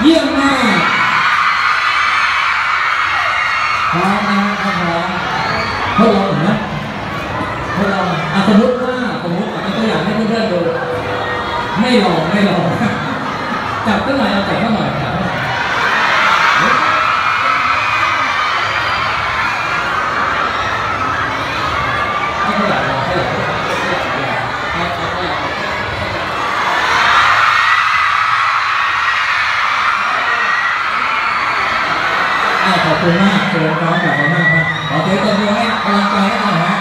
เยี่ยมมากพร้อมนะครับพร้อมทดลองนะทดลองสมมติตัวอย่างให้เพื่อนๆดูไม่ลองจับตั้งหน่อยเอาจับตั้งหน่อยจับไม่ตัวอย่างให้ขอบคุณมากเชิญน้องกลับมามากครับขอเสียงตบมือให้กำลังใจให้หน่อยฮะ